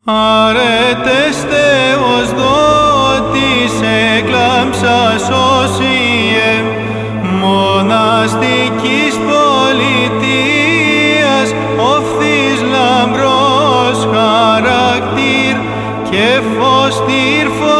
Αρέτες Θεός δότης έκλαμψας όσιε, μοναστικής πολιτείας, οφθής λαμπρός χαρακτήρ και φως τυρφος